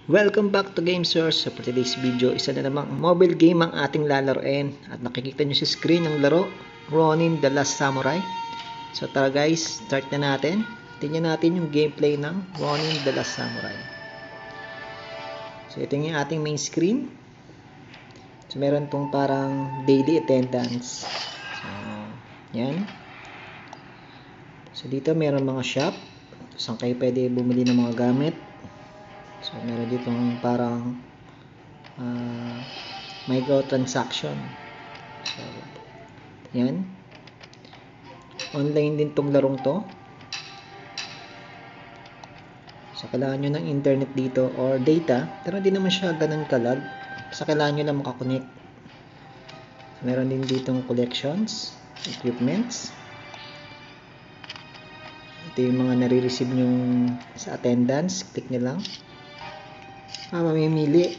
Welcome back to GameSource. So for today's video, isa na namang mobile game ang ating lalaroin. At nakikita nyo sa screen ng laro, Rounin The Last Samurai. So tara guys, start na natin. Tingnan natin yung gameplay ng Rounin The Last Samurai. So ito yung ating main screen. So meron pong parang daily attendance. So yan. So dito meron mga shop. Saan kayo pwede bumili ng mga gamit. So, meron ditong parang microtransaction. So, yan. Online din tong larong to. So, kailangan nyo ng internet dito or data. Pero hindi naman siya ganun kalag. Basta kailangan nyo lang makakonect. So, meron din ditong collections, equipments. Ito yung mga nare-receive nyo sa attendance. Click nyo lang. Mamimili.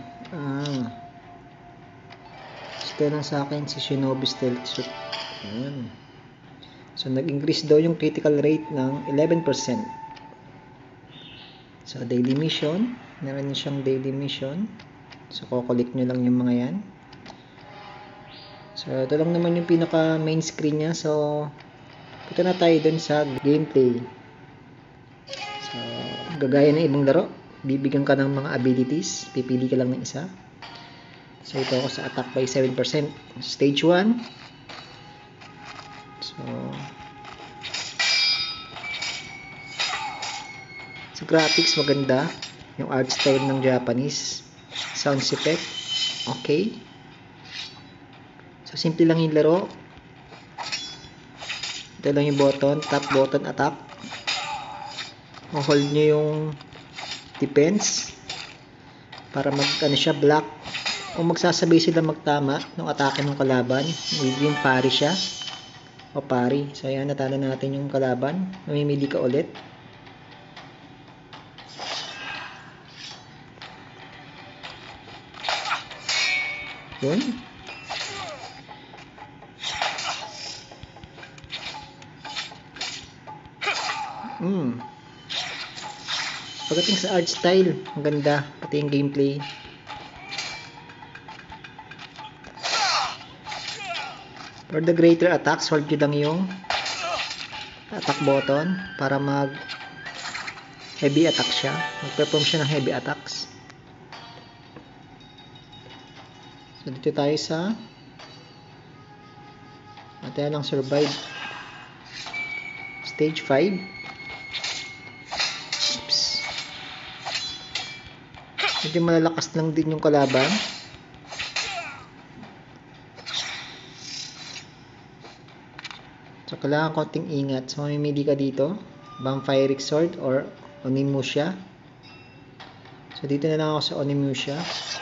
Ito lang sa akin si Shinobi Stealth Suit. Ayan. So, nag-increase daw yung critical rate ng 11%. So, daily mission. Meron din siyang daily mission. So, kukulik nyo lang yung mga yan. So, ito lang naman yung pinaka main screen niya. So, punta na tayo dun sa gameplay. So, gagaya ng ibang laro. Bibigyan ka ng mga abilities. Pipili ka lang ng isa. So, ito ako sa attack by 7%. Stage 1. So, graphics maganda. Yung art style ng Japanese. Sound effect. Okay. So, simple lang yung laro. Ito lang yung button. Top button, attack. Hold nyo yung defense para mag-ano siya, block. Kung magsasabay sila magtama ng atake ng kalaban, magiging pari siya o pari. So ayan, natalo natin yung kalaban. Mamimili ka ulit. Yun. Pagdating sa art style, ang ganda, pati yung gameplay. For the greater attacks, hold nyo lang yung attack button para mag heavy attack siya. Mag-perform siya ng heavy attacks. So dito tayo sa natin lang survive. Stage 5. Medyo malalakas lang din yung kalaban. So, kailangan konting ingat. So, mamimili ka dito. Vampiric Sword or Onimusha. So, dito na lang ako sa Onimusha.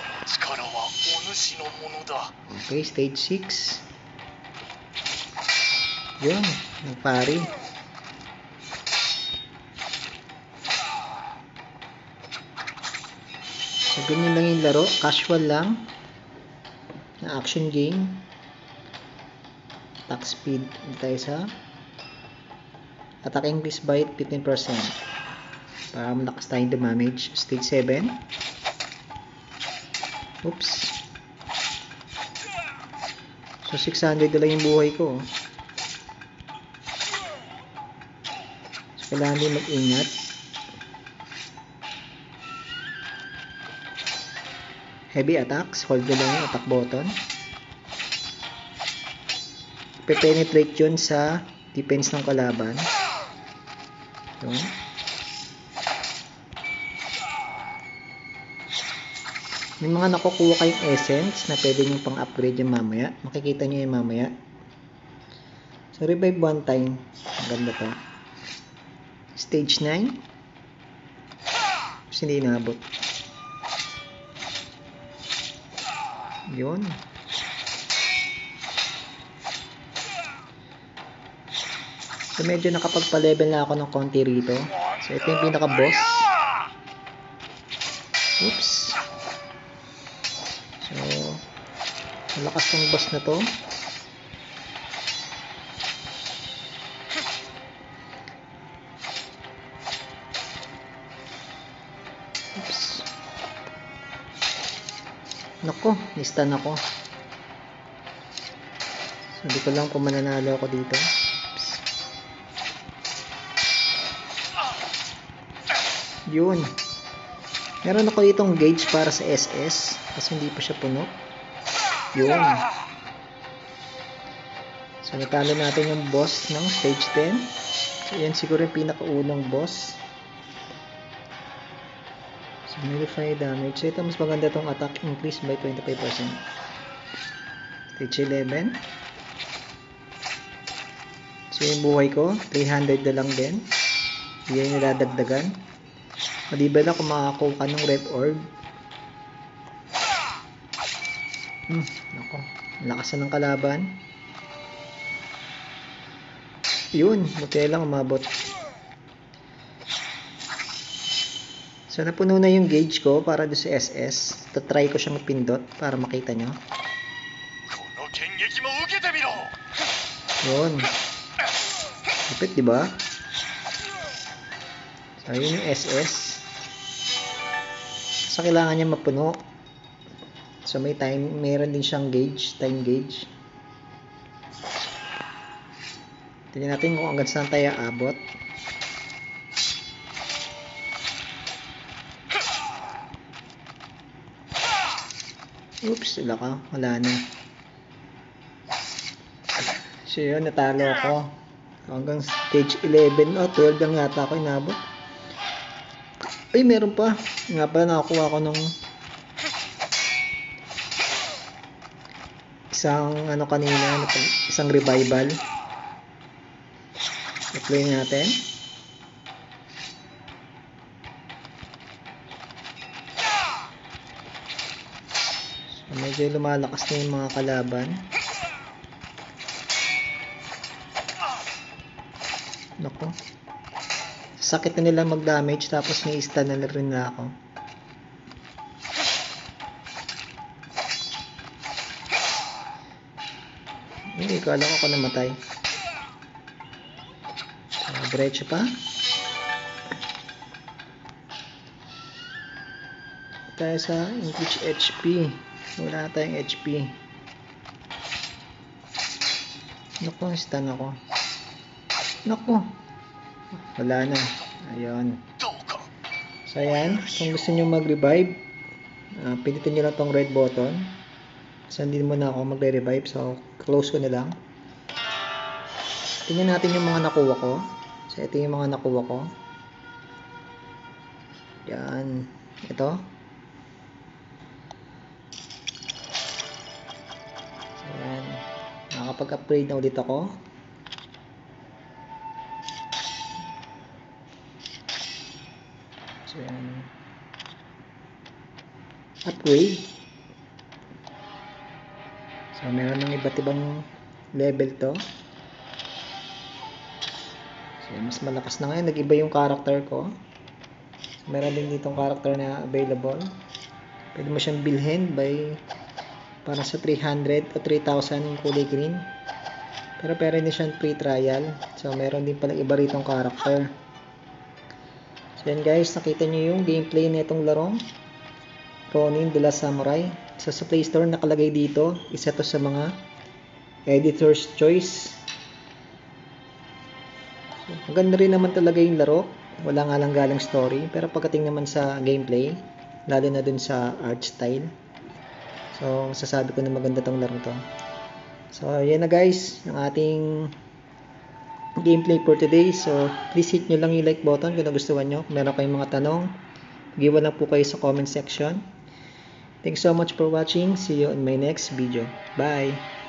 Okay, stage 6. Yun, nagpari. So, ganyan lang yung laro. Casual lang. Na action game. Attack speed. Tayo sa attack increase by 15%. Para malakas tayong damage. Stage 7. Oops. So, 600 na lang yung buhay ko. So, kailangan din mag-ingat. Heavy attacks, hold nyo lang yung attack button. Pe-penetrate yun sa defense ng kalaban. Ito. May mga nakukuha kayong essence na pwede nyo pang upgrade yung mamaya. Makikita nyo yung mamaya. So, revive one time. Ang ganda to. Stage 9. Kasi hindi inabot. Yun. So, medyo nakapagpa-level na ako ng konti rito. So, ito yung pinaka-boss. Oops. So, malakas ng boss na to. Oops. Nako, ni-stun ako. Sabi ko lang kung mananalo ako dito. Oops. Yun. Meron ako ditong gauge para sa SS kasi hindi pa siya puno. Yun. So natalo natin yung boss ng stage 10. So yan siguro yung pinakaunang boss. So nullify damage. So ito mas maganda tong attack increase by 25%. Stage 11. So yung buhay ko 300 na lang din. Hindi yung niladagdagan. Maliban na kung makakuha ka ng red orb. Nako, lakas na ng kalaban. Yun, buti lang umabot. So napuno na yung gauge ko para doon sa SS. Tatry ko siyang pindot para makita nyo. Yun. Kapit, diba? So yun yung SS. So kailangan niya mapuno. So may time, meron din siyang gauge, time gauge. Tingnan natin kung hanggang saan tayo abot. Oops, sila ka. Wala na. So yun, natalo ako. Hanggang stage 11 o 12 lang yata ako inabot. Ay, meron pa. Nga pala, nakakuha ko nung isang ano kanina, isang revival. I-play natin. So, medyo lumalakas na yung mga kalaban. Nako. Sakit na nila mag-damage tapos may stun na rin na ako. Hindi ko alam ako namatay. So, diretso pa. Tayo sa increase HP. Wala tayong HP. Naku, stun ako. Naku. Wala na. Ayun. So, ayan. Kung gusto nyo mag-revive, pindutin nyo lang tong red button. So, hindi mo na ako magre-revive. So, close ko na lang. Tingnan natin yung mga nakuha ko. So, ito yung mga nakuha ko. Yan. Ito. So, yan. Nakapag-upgrade na ulit ako. So, yan. Upgrade. So, meron ng iba't ibang level to. So, mas malakas na ngayon. Nag-iba yung character ko. So, meron din ditong character na available. Pwede mo siyang bilhin by para sa 300 o 3,000 yung kulay green. Pero din siyang free trial. So, meron din palang iba ritong character. So, yan guys. Nakita nyo yung gameplay na itong larong Rounin the Last Samurai. So, sa PlayStore nakalagay dito. Isa to sa mga editor's choice. So, maganda rin naman talaga yung laro. Wala nga lang galang story. Pero pagdating naman sa gameplay, lalo na dun sa art style. So, masasabi ko na maganda tong laro to. So, yan na guys. Ang ating gameplay for today. So, please hit nyo lang yung like button kung nagustuhan nyo. Kung meron kayong mga tanong, mag-iwan lang po kayo sa comment section. Thanks so much for watching. See you in my next video. Bye!